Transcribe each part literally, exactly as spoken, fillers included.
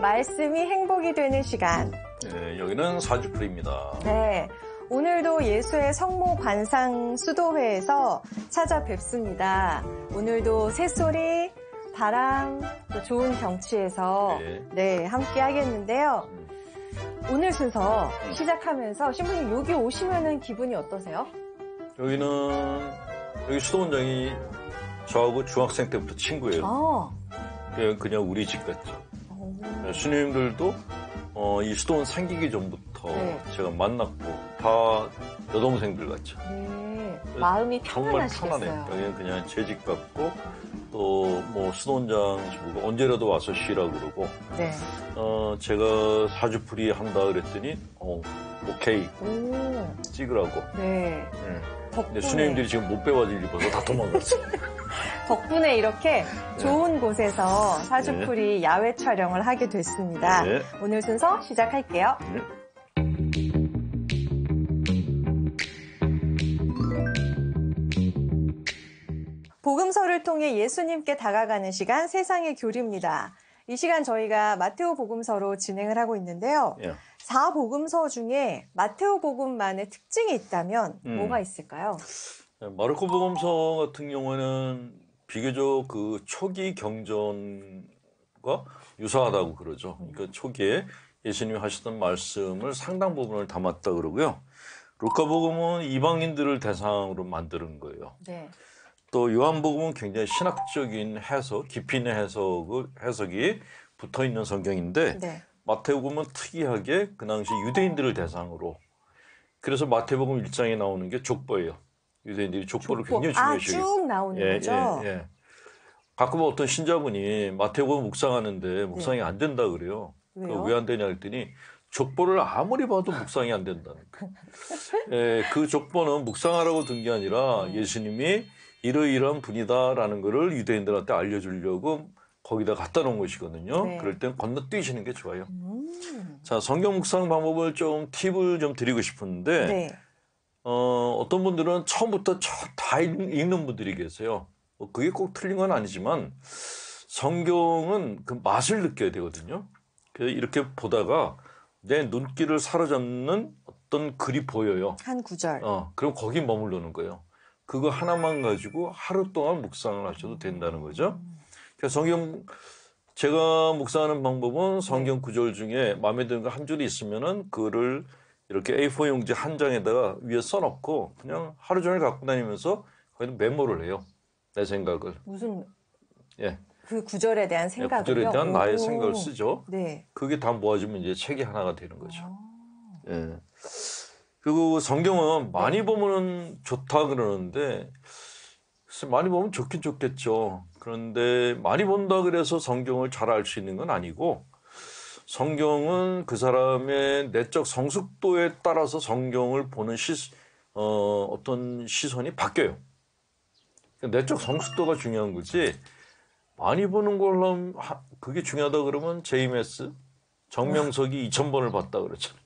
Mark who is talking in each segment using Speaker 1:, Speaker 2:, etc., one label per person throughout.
Speaker 1: 말씀이 행복이 되는 시간.
Speaker 2: 네, 여기는 사주풀이입니다.
Speaker 1: 네, 오늘도 예수의 성모 관상 수도회에서 찾아뵙습니다. 오늘도 새소리, 바람, 또 좋은 경치에서 네, 네 함께 하겠는데요. 오늘 순서 시작하면서 신부님 여기 오시면은 기분이 어떠세요?
Speaker 2: 여기는 여기 수도원장이 저하고 중학생 때부터 친구예요.
Speaker 1: 아.
Speaker 2: 그냥 우리 집 같죠. 오. 스님들도 어, 이 수도원 생기기 전부터 네. 제가 만났고 다 여동생들 같죠.
Speaker 1: 네. 마음이 편안하시겠어요.
Speaker 2: 정말 편안해요. 여기는 그냥 제 집 같고 또 뭐 수도원장 집으로 언제라도 와서 쉬라 그러고
Speaker 1: 네.
Speaker 2: 어, 제가 사주풀이 한다 그랬더니 어, 오케이 오. 찍으라고.
Speaker 1: 네. 네.
Speaker 2: 덕분에. 스님들이 지금 못배바지를 입어서 다 도망갔어요.
Speaker 1: 덕분에 이렇게 네. 좋은 곳에서 사주풀이 네. 야외 촬영을 하게 됐습니다. 네. 오늘 순서 시작할게요. 네. 복음서를 통해 예수님께 다가가는 시간, 세상의 교리입니다. 이 시간 저희가 마테오 복음서로 진행을 하고 있는데요. 네. 사 복음서 중에 마테오 복음만의 특징이 있다면 음. 뭐가 있을까요?
Speaker 2: 마르코 복음서 같은 경우는 비교적 그 초기 경전과 유사하다고 그러죠. 그러니까 초기에 예수님이 하셨던 말씀을 상당 부분을 담았다 그러고요. 루카 복음은 이방인들을 대상으로 만드는 거예요.
Speaker 1: 네.
Speaker 2: 또 요한 복음은 굉장히 신학적인 해석, 깊이 있는 해석, 해석이 붙어 있는 성경인데 네. 마태복음은 특이하게 그 당시 유대인들을 대상으로 그래서 마태복음 일 장에 나오는 게 족보예요. 유대인들이 족보를
Speaker 1: 족보.
Speaker 2: 굉장히 중요시
Speaker 1: 아, 쭉 나오는
Speaker 2: 예,
Speaker 1: 거죠?
Speaker 2: 예, 예. 가끔 어떤 신자분이 마태복음 묵상하는데 묵상이 네. 안 된다 그래요. 왜 안 되냐 했더니 족보를 아무리 봐도 묵상이 안 된다는 거예요. 예, 그 족보는 묵상하라고 든 게 아니라 네. 예수님이 이러이러한 분이다라는 거를 유대인들한테 알려주려고 거기다 갖다 놓은 것이거든요. 네. 그럴 땐 건너뛰시는 게 좋아요. 음. 자, 성경 묵상 방법을 좀 팁을 좀 드리고 싶은데 네. 어, 어떤 분들은 처음부터 다 읽는 분들이 계세요. 뭐 그게 꼭 틀린 건 아니지만 성경은 그 맛을 느껴야 되거든요. 그래서 이렇게 보다가 내 눈길을 사로잡는 어떤 글이 보여요.
Speaker 1: 한 구절.
Speaker 2: 어, 그럼 거기 머무르는 거예요. 그거 하나만 가지고 하루 동안 묵상을 하셔도 된다는 거죠. 그래서 성경 제가 묵상하는 방법은 성경 구절 중에 마음에 드는 거 한 줄이 있으면은 그거를 이렇게 에이 사 용지 한 장에다가 위에 써놓고 그냥 하루 종일 갖고 다니면서 거기는 메모를 해요. 내 생각을.
Speaker 1: 무슨
Speaker 2: 예.
Speaker 1: 그 구절에 대한 생각을요?
Speaker 2: 네, 구절에 대한
Speaker 1: 오.
Speaker 2: 나의 생각을 쓰죠.
Speaker 1: 네.
Speaker 2: 그게 다 모아지면 이제 책이 하나가 되는 거죠. 오. 예. 그리고 성경은 많이 네. 보면 좋다 그러는데 글쎄 많이 보면 좋긴 좋겠죠. 그런데 많이 본다 그래서 성경을 잘 알 수 있는 건 아니고 성경은 그 사람의 내적 성숙도에 따라서 성경을 보는 시, 어, 어떤 시선이 바뀌어요. 내적 성숙도가 중요한 거지 많이 보는 걸로 그게 중요하다 그러면 제이메스 정명석이 이천 번을 봤다 그랬잖아요.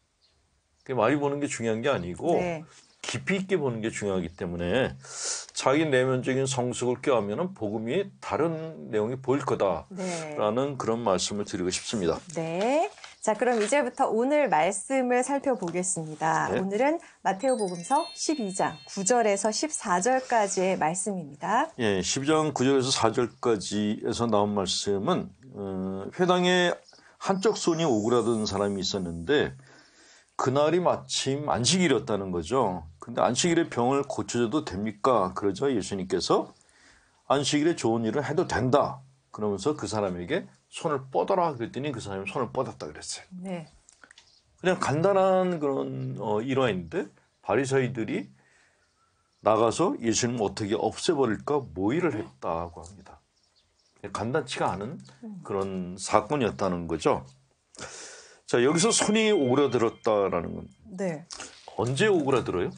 Speaker 2: 많이 보는 게 중요한 게 아니고 네. 깊이 있게 보는 게 중요하기 때문에 자기 내면적인 성숙을 껴하면 복음이 다른 내용이 보일 거다라는 네. 그런 말씀을 드리고 싶습니다.
Speaker 1: 네. 자, 그럼 이제부터 오늘 말씀을 살펴보겠습니다. 네. 오늘은 마테오 복음서 십이 장 구 절에서 십사 절까지의 말씀입니다.
Speaker 2: 예, 십이 장 구 절에서 사 절까지에서 나온 말씀은 어, 회당에 한쪽 손이 오그라든 사람이 있었는데 그날이 마침 안식일이었다는 거죠. 근데 안식일에 병을 고쳐줘도 됩니까? 그러죠. 예수님께서 안식일에 좋은 일을 해도 된다. 그러면서 그 사람에게 손을 뻗어라 그랬더니 그 사람이 손을 뻗었다 그랬어요.
Speaker 1: 네.
Speaker 2: 그냥 간단한 그런 어, 일화인데 바리새인들이 나가서 예수님 어떻게 없애버릴까 모의를 했다고 합니다. 간단치가 않은 그런 사건이었다는 거죠. 자, 여기서 손이 오그라들었다라는 건
Speaker 1: 네.
Speaker 2: 언제 오그라들어요?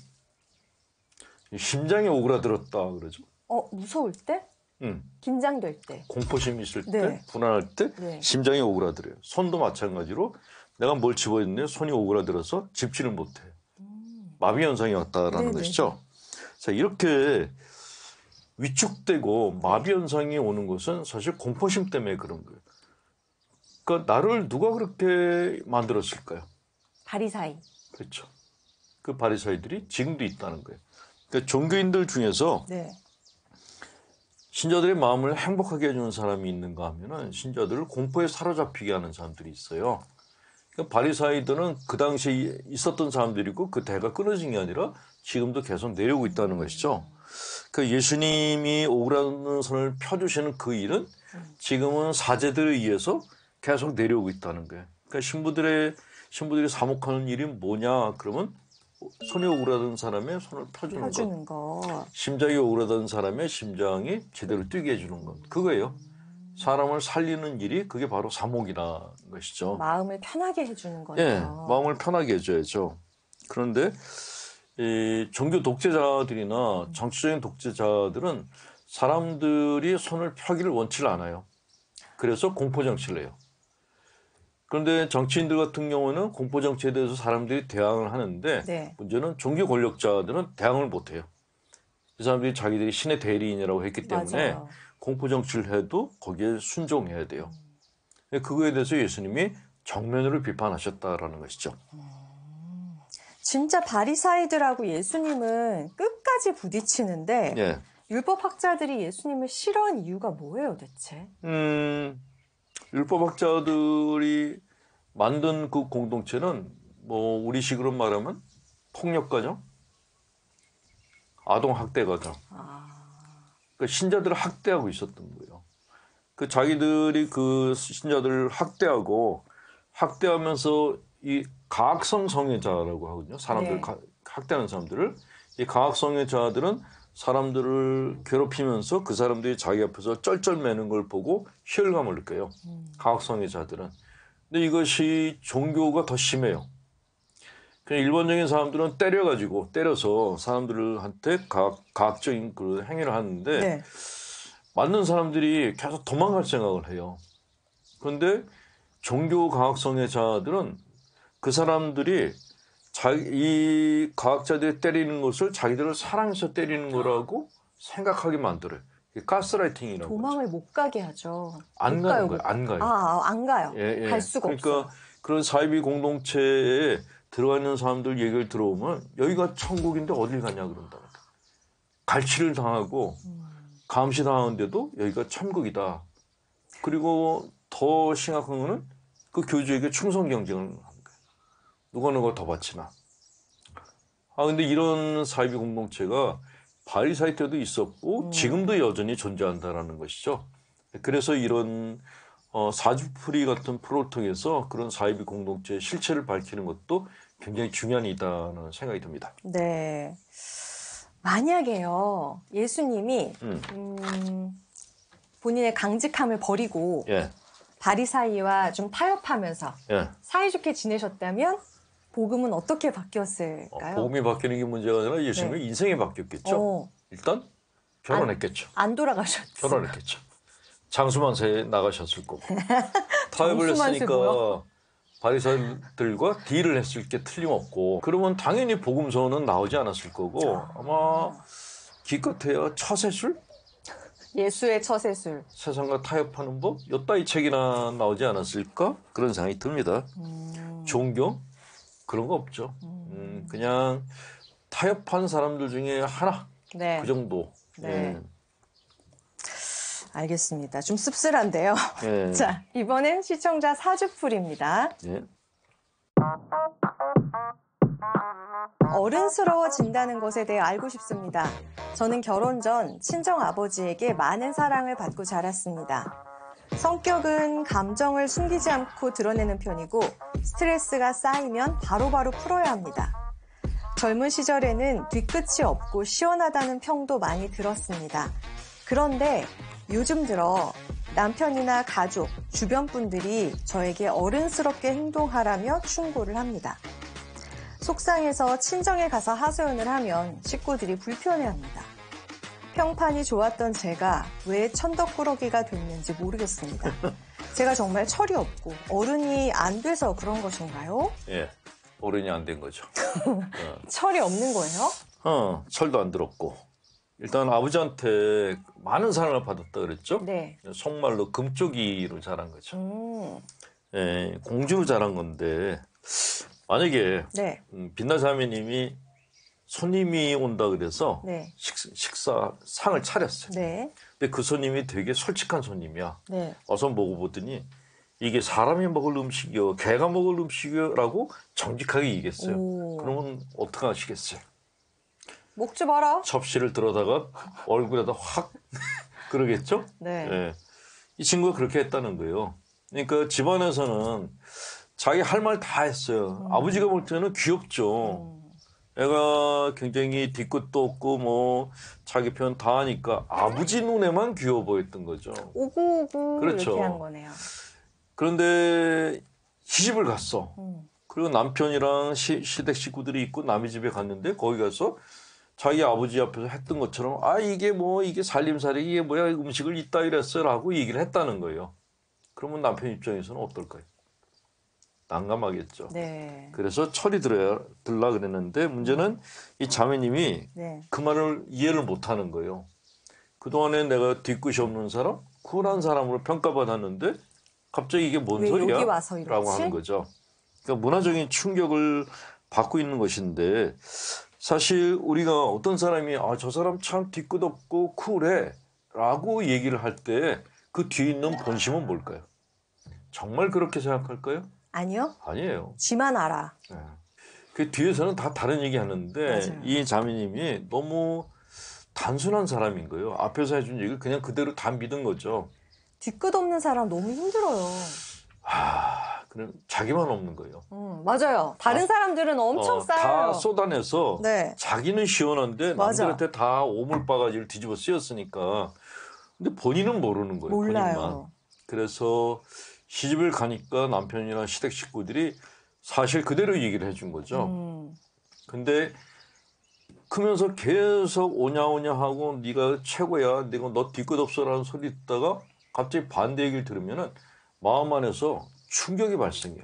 Speaker 2: 심장이 오그라들었다 그러죠.
Speaker 1: 어, 무서울 때?
Speaker 2: 응.
Speaker 1: 긴장될 때.
Speaker 2: 공포심이 있을 때,
Speaker 1: 네.
Speaker 2: 불안할 때
Speaker 1: 네.
Speaker 2: 심장이 오그라들어요. 손도 마찬가지로 내가 뭘 집어했는데 손이 오그라들어서 집지를 못해. 음. 마비 현상이 왔다라는 네네. 것이죠. 자, 이렇게 위축되고 마비 현상이 오는 것은 사실 공포심 때문에 그런 거예요. 그러니까 나를 누가 그렇게 만들었을까요?
Speaker 1: 바리사이.
Speaker 2: 그렇죠. 그 바리사이들이 지금도 있다는 거예요. 그러니까 종교인들 중에서
Speaker 1: 네.
Speaker 2: 신자들의 마음을 행복하게 해주는 사람이 있는가 하면은 신자들을 공포에 사로잡히게 하는 사람들이 있어요. 그러니까 바리사이들은 그 당시에 있었던 사람들이고 그 대가 끊어진 게 아니라 지금도 계속 내려오고 있다는 것이죠. 그 예수님이 오라는 선을 펴주시는 그 일은 지금은 사제들에 의해서 계속 내려오고 있다는 거예요. 그러니까 신부들의 신부들이 사목하는 일이 뭐냐? 그러면 손이 오그라든 사람의 손을 펴주는,
Speaker 1: 펴주는
Speaker 2: 것.
Speaker 1: 거.
Speaker 2: 심장이 오그라든 사람의 심장이 제대로 뛰게 해주는 것. 그거예요. 사람을 살리는 일이 그게 바로 사목이라는 것이죠.
Speaker 1: 마음을 편하게 해주는 거죠.
Speaker 2: 예, 마음을 편하게 해줘야죠. 그런데 이 종교 독재자들이나 정치적인 독재자들은 사람들이 손을 펴기를 원치 않아요. 그래서 공포 정치를 해요. 그런데 정치인들 같은 경우는 공포 정치에 대해서 사람들이 대항을 하는데
Speaker 1: 네.
Speaker 2: 문제는 종교 권력자들은 대항을 못해요. 이 사람들이 자기들이 신의 대리인이라고 했기 때문에
Speaker 1: 맞아요.
Speaker 2: 공포 정치를 해도 거기에 순종해야 돼요. 그거에 대해서 예수님이 정면으로 비판하셨다라는 것이죠.
Speaker 1: 진짜 바리사이들하고 예수님은 끝까지 부딪히는데
Speaker 2: 예.
Speaker 1: 율법학자들이 예수님을 싫어한 이유가 뭐예요, 대체?
Speaker 2: 음, 율법학자들이 만든 그 공동체는 뭐 우리식으로 말하면 폭력가죠, 아동학대가죠.
Speaker 1: 아...
Speaker 2: 그 신자들을 학대하고 있었던 거예요. 그 자기들이 그 신자들을 학대하고 학대하면서 이 가학성 성애자라고 하거든요. 사람들
Speaker 1: 네.
Speaker 2: 가, 학대하는 사람들을. 이 가학 성애자들은 사람들을 괴롭히면서 그 사람들이 자기 앞에서 쩔쩔매는 걸 보고 희열감을 느껴요. 음. 가학 성애자들은. 근데 이것이 종교가 더 심해요. 그냥 일반적인 사람들은 때려가지고 때려서 사람들한테 가학, 가학적인 그 행위를 하는데 네. 맞는 사람들이 계속 도망갈 생각을 해요. 그런데 종교 가학 성애자들은 그 사람들이 자기, 이 과학자들이 때리는 것을 자기들을 사랑해서 때리는 거라고 생각하게 만들어요. 이게 가스라이팅이라고.
Speaker 1: 도망을 거죠. 못 가게 하죠.
Speaker 2: 안 가는 거예요. 안 가요.
Speaker 1: 아, 안 가요.
Speaker 2: 예, 예.
Speaker 1: 갈 수가
Speaker 2: 그러니까
Speaker 1: 없어요.
Speaker 2: 그런 사이비 공동체에 들어가 있는 사람들 얘기를 들어보면 여기가 천국인데 어딜 가냐 그런다. 갈취를 당하고 음. 감시당하는데도 여기가 천국이다. 그리고 더 심각한 거는 그 교주에게 충성 경쟁을 하는 거예요. 누가 누가 더 바치나. 아 근데 이런 사이비 공동체가 바리사이 때도 있었고 음. 지금도 여전히 존재한다라는 것이죠. 그래서 이런 어, 사주풀이 같은 프로를 통해서 그런 사이비 공동체의 실체를 밝히는 것도 굉장히 중요한 일이라는 생각이 듭니다.
Speaker 1: 네. 만약에요, 예수님이 음. 음, 본인의 강직함을 버리고 예. 바리사이와 좀 타협하면서 예. 사이좋게 지내셨다면 복음은 어떻게 바뀌었을까요?
Speaker 2: 어, 복음이 바뀌는 게 문제가 아니라 예수님의 네. 인생이 바뀌었겠죠. 어. 일단 결혼했겠죠.
Speaker 1: 안, 안 돌아가셨죠.
Speaker 2: 결혼했겠죠. 장수만세에 나가셨을 거고. 타협을 했으니까 뭐야? 바리사이들과 딜을 했을 게 틀림없고 그러면 당연히 복음서는 나오지 않았을 거고 아. 아마 기껏해야 처세술?
Speaker 1: 예수의 처세술.
Speaker 2: 세상과 타협하는 법? 요따위 책이나 나오지 않았을까? 그런 생각이 듭니다. 음. 종교? 그런 거 없죠. 음. 음, 그냥 타협한 사람들 중에 하나. 네. 그 정도.
Speaker 1: 네. 예. 알겠습니다. 좀 씁쓸한데요. 네. 자, 이번엔 시청자 사주풀이입니다. 네. 어른스러워진다는 것에 대해 알고 싶습니다. 저는 결혼 전 친정아버지에게 많은 사랑을 받고 자랐습니다. 성격은 감정을 숨기지 않고 드러내는 편이고 스트레스가 쌓이면 바로바로 풀어야 합니다. 젊은 시절에는 뒤끝이 없고 시원하다는 평도 많이 들었습니다. 그런데 요즘 들어 남편이나 가족, 주변 분들이 저에게 어른스럽게 행동하라며 충고를 합니다. 속상해서 친정에 가서 하소연을 하면 식구들이 불편해합니다. 평판이 좋았던 제가 왜 천덕꾸러기가 됐는지 모르겠습니다. 제가 정말 철이 없고 어른이 안 돼서 그런 것인가요?
Speaker 2: 예, 어른이 안 된 거죠.
Speaker 1: 어. 철이 없는 거예요?
Speaker 2: 어, 철도 안 들었고. 일단 아버지한테 많은 사랑을 받았다 그랬죠?
Speaker 1: 네.
Speaker 2: 속말로 금쪽이로 자란 거죠.
Speaker 1: 음.
Speaker 2: 예, 공주로 자란 건데 만약에
Speaker 1: 네.
Speaker 2: 음, 빛나 자매님이 손님이 온다 그래서
Speaker 1: 네.
Speaker 2: 식, 식사 상을 차렸어요.
Speaker 1: 네.
Speaker 2: 근데 그 손님이 되게 솔직한 손님이야.
Speaker 1: 네.
Speaker 2: 와서 먹어보더니 이게 사람이 먹을 음식이요, 개가 먹을 음식이요라고 정직하게 얘기했어요. 오. 그러면 어떻게 하시겠어요?
Speaker 1: 먹지 마라.
Speaker 2: 접시를 들어다가 얼굴에다 확 그러겠죠?
Speaker 1: 네.
Speaker 2: 네. 이 친구가 그렇게 했다는 거예요. 그러니까 집안에서는 자기 할 말 다 했어요. 음. 아버지가 볼 때는 귀엽죠. 음. 애가 굉장히 뒤끝도 없고 뭐 자기 표현 다 하니까 아버지 눈에만 귀여워 보였던 거죠.
Speaker 1: 오구오구
Speaker 2: 그렇죠.
Speaker 1: 이렇게 한 거네요.
Speaker 2: 그런데 시집을 갔어.
Speaker 1: 음.
Speaker 2: 그리고 남편이랑 시, 시댁 식구들이 있고 남의 집에 갔는데 거기 가서 자기 아버지 앞에서 했던 것처럼 아 이게 뭐 이게 살림살이 이게 뭐야 음식을 이따 이랬어라고 얘기를 했다는 거예요. 그러면 남편 입장에서는 어떨까요? 난감하겠죠.
Speaker 1: 네.
Speaker 2: 그래서 철이 들어야 들라 그랬는데 문제는 이 자매님이
Speaker 1: 네.
Speaker 2: 그 말을 이해를 못하는 거예요. 그동안에 내가 뒤끝이 없는 사람, 쿨한 사람으로 평가받았는데 갑자기 이게 뭔 소리야?
Speaker 1: 여기 와서 이러지?
Speaker 2: 라고 하는 거죠. 그러니까 문화적인 충격을 받고 있는 것인데 사실 우리가 어떤 사람이 아, 저 사람 참 뒤끝 없고 쿨해 라고 얘기를 할 때 그 뒤에 있는 본심은 뭘까요? 정말 그렇게 생각할까요?
Speaker 1: 아니요.
Speaker 2: 아니에요.
Speaker 1: 지만 알아.
Speaker 2: 네. 그 뒤에서는 다 다른 얘기 하는데
Speaker 1: 맞아요.
Speaker 2: 이 자매님이 너무 단순한 사람인 거예요. 앞에서 해준 얘기를 그냥 그대로 다 믿은 거죠.
Speaker 1: 뒤끝 없는 사람 너무 힘들어요.
Speaker 2: 아, 그럼 자기만 없는 거예요.
Speaker 1: 음, 맞아요. 다른 아, 사람들은 엄청
Speaker 2: 어,
Speaker 1: 쌓여요.
Speaker 2: 다 쏟아내서 네. 자기는 시원한데
Speaker 1: 맞아.
Speaker 2: 남들한테 다 오물바가지를 뒤집어 쓰였으니까 근데 본인은 모르는 거예요.
Speaker 1: 몰라요.
Speaker 2: 본인만. 그래서 시집을 가니까 남편이나 시댁 식구들이 사실 그대로 얘기를 해준 거죠.
Speaker 1: 음.
Speaker 2: 근데 크면서 계속 오냐 오냐 하고 네가 최고야, 내가 너 뒤끝 없어라는 소리 듣다가 갑자기 반대 얘기를 들으면은 마음 안에서 충격이 발생해요.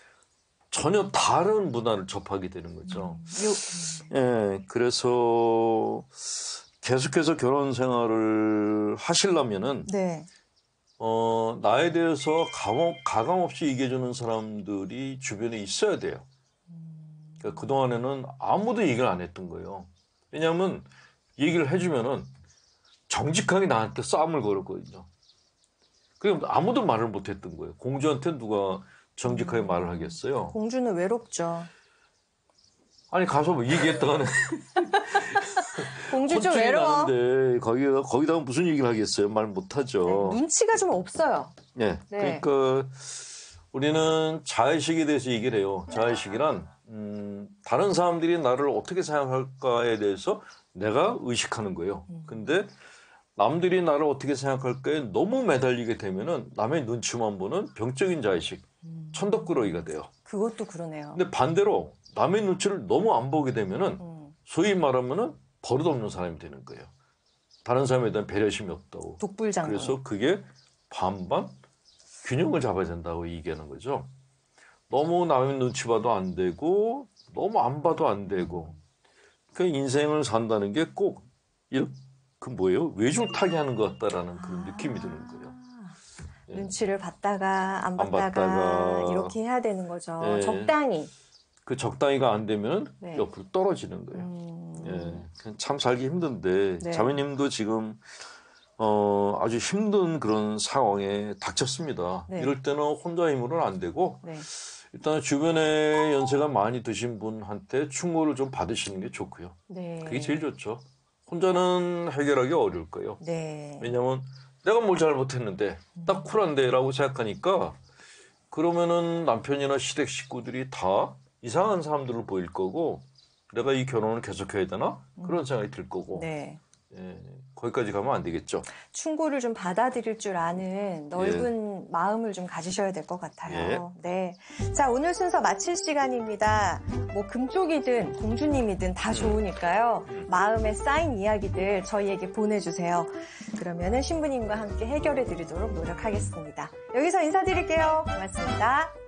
Speaker 2: 전혀 다른 문화를 접하게 되는 거죠.
Speaker 1: 음.
Speaker 2: 예, 그래서 계속해서 결혼 생활을 하시려면은
Speaker 1: 네.
Speaker 2: 어, 나에 대해서 가감, 가감 없이 얘기해주는 사람들이 주변에 있어야 돼요. 그러니까 그동안에는 아무도 얘기를 안 했던 거예요. 왜냐하면 얘기를 해주면은 정직하게 나한테 싸움을 걸었거든요. 그럼 아무도 말을 못 했던 거예요. 공주한테 누가 정직하게 음. 말을 하겠어요?
Speaker 1: 공주는 외롭죠.
Speaker 2: 아니, 가서 뭐 얘기했다가는.
Speaker 1: 공주 좀 외로워.
Speaker 2: 나는데 거기다, 거기다가 무슨 얘기를 하겠어요? 말 못하죠.
Speaker 1: 네, 눈치가 좀 없어요.
Speaker 2: 네. 네. 그러니까 우리는 자의식에 대해서 얘기를 해요. 자의식이란 음, 다른 사람들이 나를 어떻게 생각할까에 대해서 내가 의식하는 거예요. 음. 근데 남들이 나를 어떻게 생각할까에 너무 매달리게 되면은 남의 눈치만 보는 병적인 자의식, 음. 천덕꾸러기가 돼요.
Speaker 1: 그것도 그러네요.
Speaker 2: 근데 반대로 남의 눈치를 너무 안 보게 되면은 음. 소위 말하면은 버릇없는 사람이 되는 거예요. 다른 사람에 대한 배려심이 없다고.
Speaker 1: 독불장군.
Speaker 2: 그래서 그게 반반 균형을 잡아야 된다고 얘기하는 거죠. 너무 남의 눈치 봐도 안 되고 너무 안 봐도 안 되고 그 인생을 산다는 게 꼭 이렇게 그 뭐예요? 외줄타기 하는 것 같다라는 그런 아~ 느낌이 드는 거예요.
Speaker 1: 예. 눈치를 봤다가 안 봤다가, 안 봤다가 이렇게 해야 되는 거죠. 예. 적당히.
Speaker 2: 그 적당히가 안 되면
Speaker 1: 네.
Speaker 2: 옆으로 떨어지는 거예요. 음... 예. 참 살기 힘든데 네. 자매님도 지금 어, 아주 힘든 그런 상황에 닥쳤습니다. 네. 이럴 때는 혼자 힘으로는 안 되고 네. 일단 주변에 연세가 많이 드신 분한테 충고를 좀 받으시는 게 좋고요.
Speaker 1: 네.
Speaker 2: 그게 제일 좋죠. 혼자는 해결하기 어려울 거예요.
Speaker 1: 네.
Speaker 2: 왜냐하면 내가 뭘 잘못했는데 딱 쿨한데 라고 생각하니까 그러면은 남편이나 시댁 식구들이 다 이상한 사람들을 보일 거고 내가 이 결혼을 계속해야 되나? 그런 생각이 들 거고
Speaker 1: 네.
Speaker 2: 예, 거기까지 가면 안 되겠죠.
Speaker 1: 충고를 좀 받아들일 줄 아는 넓은 예. 마음을 좀 가지셔야 될 것 같아요. 예. 네. 자, 오늘 순서 마칠 시간입니다. 뭐 금쪽이든 공주님이든 다 좋으니까요. 음. 마음에 쌓인 이야기들 저희에게 보내주세요. 그러면은 신부님과 함께 해결해 드리도록 노력하겠습니다. 여기서 인사드릴게요. 고맙습니다.